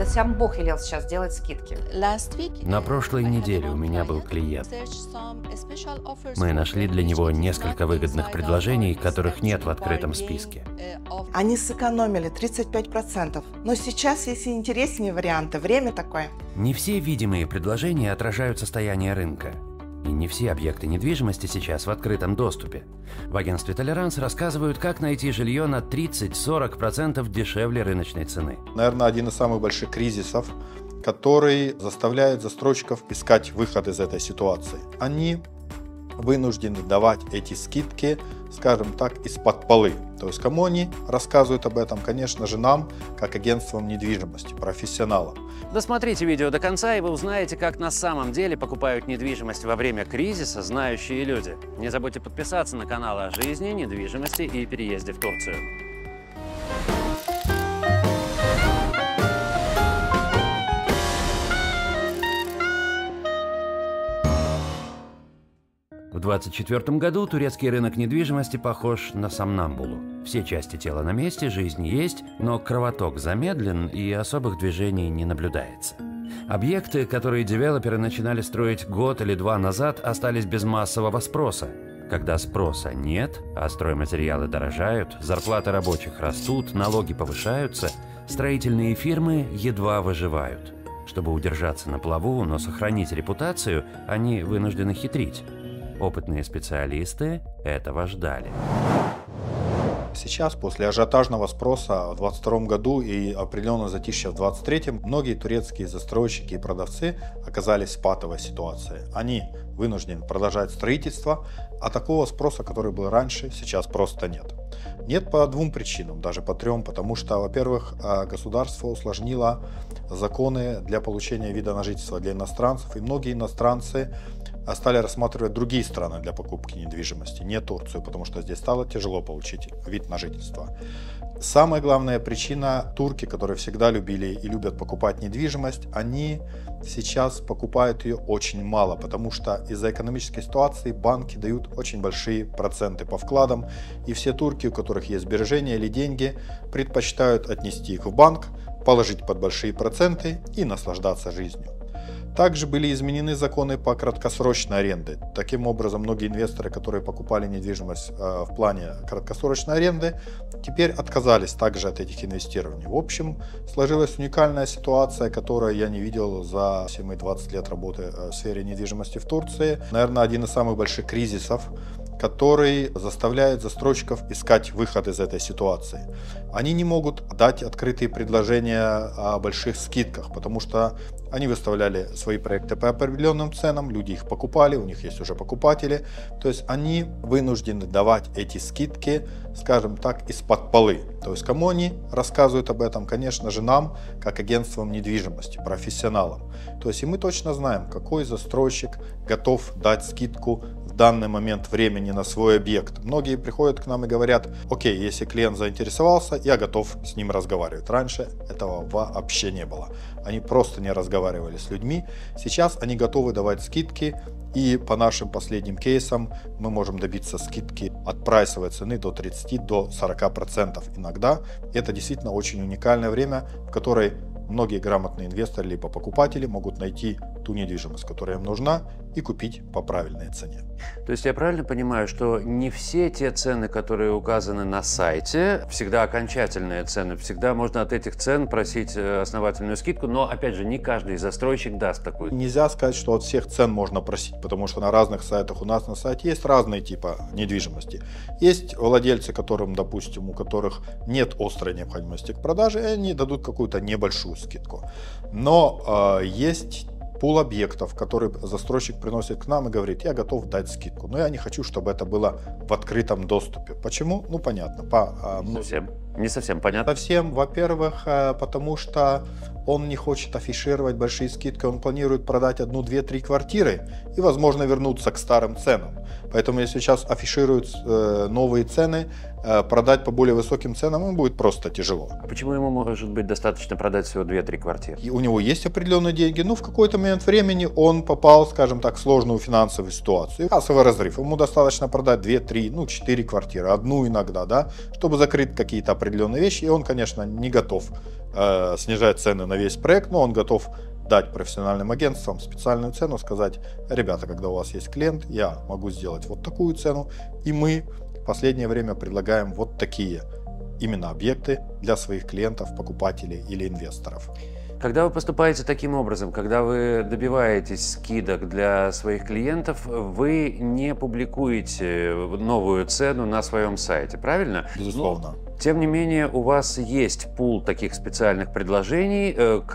сам Бог велел сейчас делать скидки. На прошлой неделе у меня был клиент. Мы нашли для него несколько выгодных предложений, которых нет в открытом списке. Они сэкономили 35%. Но сейчас есть и интереснее варианты. Время такое. Не все видимые предложения отражают состояние рынка. И не все объекты недвижимости сейчас в открытом доступе. В агентстве «Толеранс» рассказывают, как найти жилье на 30-40% дешевле рыночной цены. Наверное, один из самых больших кризисов, который заставляет застройщиков искать выход из этой ситуации. Они вынуждены давать эти скидки, скажем так, из-под полы. То есть кому они рассказывают об этом? Конечно же нам, как агентствам недвижимости, профессионалам. Досмотрите видео до конца, и вы узнаете, как на самом деле покупают недвижимость во время кризиса знающие люди. Не забудьте подписаться на канал о жизни, недвижимости и переезде в Турцию. В 2024 году турецкий рынок недвижимости похож на сомнамбулу. Все части тела на месте, жизнь есть, но кровоток замедлен и особых движений не наблюдается. Объекты, которые девелоперы начинали строить год или два назад, остались без массового спроса. Когда спроса нет, а стройматериалы дорожают, зарплаты рабочих растут, налоги повышаются, строительные фирмы едва выживают. Чтобы удержаться на плаву, но сохранить репутацию, они вынуждены хитрить. Опытные специалисты этого ждали. Сейчас, после ажиотажного спроса в 2022 году и определенного затишья в 2023, многие турецкие застройщики и продавцы оказались в патовой ситуации. Они вынуждены продолжать строительство, а такого спроса, который был раньше, сейчас просто нет. Нет по двум причинам, даже по трем, потому что, во-первых, государство усложнило законы для получения вида на жительство для иностранцев, и многие иностранцы стали рассматривать другие страны для покупки недвижимости, не Турцию, потому что здесь стало тяжело получить вид на жительство. Самая главная причина — турки, которые всегда любили и любят покупать недвижимость, они сейчас покупают ее очень мало, потому что из-за экономической ситуации банки дают очень большие проценты по вкладам, и все турки, у которых есть сбережения или деньги, предпочитают отнести их в банк, положить под большие проценты и наслаждаться жизнью. Также были изменены законы по краткосрочной аренде. Таким образом, многие инвесторы, которые покупали недвижимость в плане краткосрочной аренды, теперь отказались также от этих инвестирований. В общем, сложилась уникальная ситуация, которую я не видел за все мои 20 лет работы в сфере недвижимости в Турции. Наверное, один из самых больших кризисов, который заставляет застройщиков искать выход из этой ситуации. Они не могут дать открытые предложения о больших скидках, потому что они выставляли свои проекты по определенным ценам, люди их покупали, у них есть уже покупатели. То есть они вынуждены давать эти скидки, скажем так, из-под полы. То есть кому они рассказывают об этом? Конечно же нам, как агентствам недвижимости, профессионалам. То есть и мы точно знаем, какой застройщик готов дать скидку в данный момент времени на свой объект. Многие приходят к нам и говорят: окей, если клиент заинтересовался, я готов с ним разговаривать. Раньше этого вообще не было. Они просто не разговаривали с людьми. Сейчас они готовы давать скидки. И по нашим последним кейсам мы можем добиться скидки от прайсовой цены до 30 до 40%. Иногда это действительно очень уникальное время, в которой многие грамотные инвесторы либо покупатели могут найти ту недвижимость, которая им нужна, и купить по правильной цене. То есть я правильно понимаю, что не все те цены, которые указаны на сайте, всегда окончательные цены, всегда можно от этих цен просить основательную скидку, но, опять же, не каждый застройщик даст такую. Нельзя сказать, что от всех цен можно просить, потому что на разных сайтах у нас на сайте есть разные типы недвижимости. Есть владельцы, которым, допустим, у которых нет острой необходимости к продаже, и они дадут какую-то небольшую скидку. Но есть пул объектов, который застройщик приносит к нам и говорит: я готов дать скидку, но я не хочу, чтобы это было в открытом доступе. Почему? Ну, понятно. Не совсем понятно. Совсем, во-первых, потому что он не хочет афишировать большие скидки, он планирует продать 1, 2, 3 квартиры и, возможно, вернуться к старым ценам. Поэтому если сейчас афишируют новые цены, продать по более высоким ценам ему будет просто тяжело. А почему ему может быть достаточно продать всего 2-3 квартиры? И у него есть определенные деньги, но в какой-то момент времени он попал, скажем так, в сложную финансовую ситуацию. Кассовый разрыв. Ему достаточно продать 2, 3, 4 квартиры, одну иногда, да, чтобы закрыть какие-то определенные вещи. И он, конечно, не готов снижать цены на весь проект, но он готов дать профессиональным агентствам специальную цену, сказать: ребята, когда у вас есть клиент, я могу сделать вот такую цену, и мы в последнее время предлагаем вот такие именно объекты для своих клиентов, покупателей или инвесторов. Когда вы поступаете таким образом, когда вы добиваетесь скидок для своих клиентов, вы не публикуете новую цену на своем сайте, правильно? Безусловно. Тем не менее, у вас есть пул таких специальных предложений,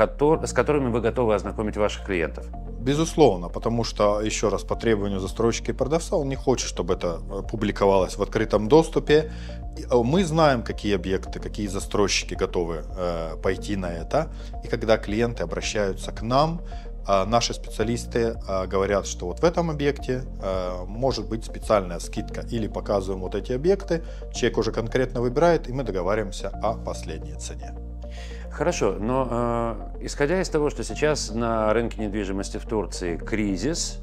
с которыми вы готовы ознакомить ваших клиентов. Безусловно, потому что, еще раз, по требованию застройщика и продавца, он не хочет, чтобы это публиковалось в открытом доступе. Мы знаем, какие объекты, какие застройщики готовы пойти на это. И когда клиенты обращаются к нам, наши специалисты говорят, что вот в этом объекте может быть специальная скидка. Или показываем вот эти объекты, человек уже конкретно выбирает, и мы договариваемся о последней цене. Хорошо, но исходя из того, что сейчас на рынке недвижимости в Турции кризис,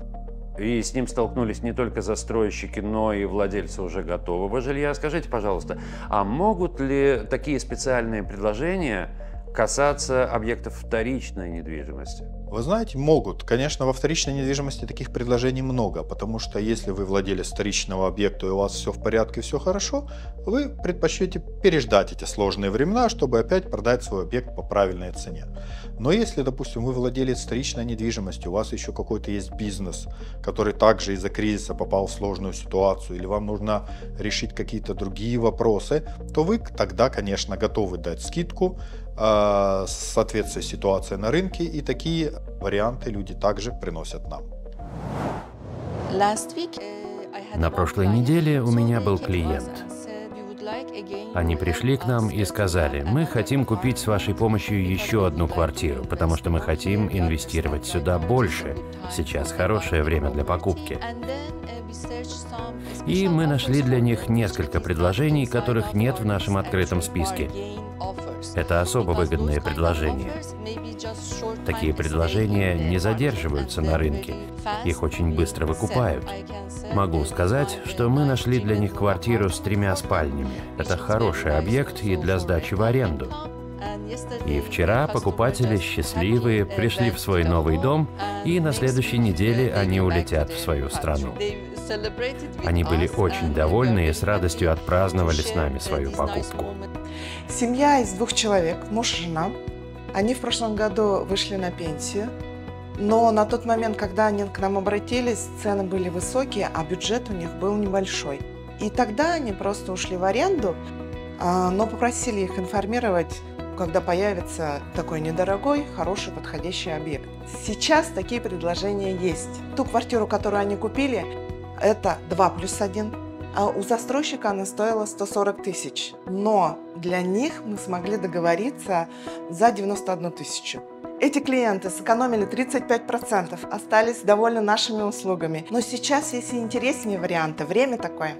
и с ним столкнулись не только застройщики, но и владельцы уже готового жилья, скажите, пожалуйста, а могут ли такие специальные предложения касаться объектов вторичной недвижимости? Вы знаете, могут. Конечно, во вторичной недвижимости таких предложений много, потому что если вы владелец вторичного объекта и у вас все в порядке, все хорошо, вы предпочтете переждать эти сложные времена, чтобы опять продать свой объект по правильной цене. Но если, допустим, вы владелец вторичной недвижимости, у вас еще какой-то есть бизнес, который также из-за кризиса попал в сложную ситуацию, или вам нужно решить какие-то другие вопросы, то вы тогда, конечно, готовы дать скидку в соответствии с ситуацией на рынке, и такие варианты люди также приносят нам. На прошлой неделе у меня был клиент. Они пришли к нам и сказали: мы хотим купить с вашей помощью еще одну квартиру, потому что мы хотим инвестировать сюда больше. Сейчас хорошее время для покупки. И мы нашли для них несколько предложений, которых нет в нашем открытом списке. Это особо выгодные предложения. Такие предложения не задерживаются на рынке, их очень быстро выкупают. Могу сказать, что мы нашли для них квартиру с 3 спальнями. Это хороший объект и для сдачи в аренду. И вчера покупатели счастливые пришли в свой новый дом, и на следующей неделе они улетят в свою страну. Они были очень довольны и с радостью отпраздновали с нами свою покупку. Семья из 2 человек, муж и жена. Они в прошлом году вышли на пенсию, но на тот момент, когда они к нам обратились, цены были высокие, а бюджет у них был небольшой. И тогда они просто ушли в аренду, но попросили их информировать, когда появится такой недорогой, хороший, подходящий объект. Сейчас такие предложения есть. Ту квартиру, которую они купили, это 2+1. А у застройщика она стоила 140 тысяч. Но для них мы смогли договориться за 91 тысячу. Эти клиенты сэкономили 35%, остались довольны нашими услугами. Но сейчас есть и интереснее варианты. Время такое.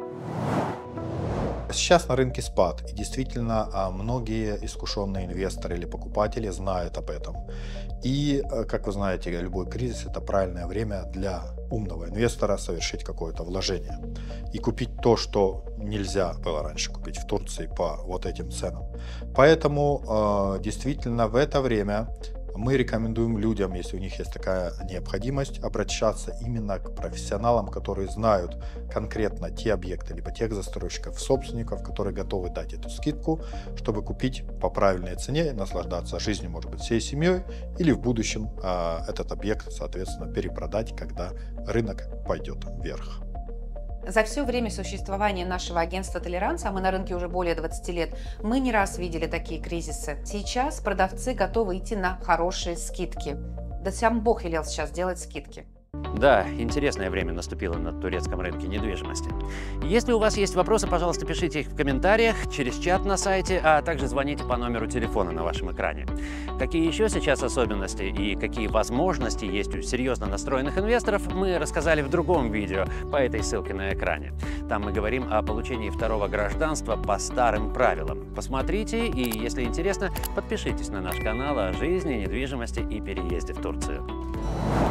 Сейчас на рынке спад, и действительно многие искушенные инвесторы или покупатели знают об этом. И, как вы знаете, любой кризис – это правильное время для умного инвестора совершить какое-то вложение и купить то, что нельзя было раньше купить в Турции по вот этим ценам. Поэтому действительно в это время мы рекомендуем людям, если у них есть такая необходимость, обращаться именно к профессионалам, которые знают конкретно те объекты, либо тех застройщиков, собственников, которые готовы дать эту скидку, чтобы купить по правильной цене и наслаждаться жизнью, может быть, всей семьей, или в будущем этот объект, соответственно, перепродать, когда рынок пойдет вверх. За все время существования нашего агентства «Толеранс», а мы на рынке уже более 20 лет, мы не раз видели такие кризисы. Сейчас продавцы готовы идти на хорошие скидки. Да сам Бог велел сейчас делать скидки. Да, интересное время наступило на турецком рынке недвижимости. Если у вас есть вопросы, пожалуйста, пишите их в комментариях, через чат на сайте, а также звоните по номеру телефона на вашем экране. Какие еще сейчас особенности и какие возможности есть у серьезно настроенных инвесторов, мы рассказали в другом видео по этой ссылке на экране. Там мы говорим о получении второго гражданства по старым правилам. Посмотрите и, если интересно, подпишитесь на наш канал о жизни, недвижимости и переезде в Турцию.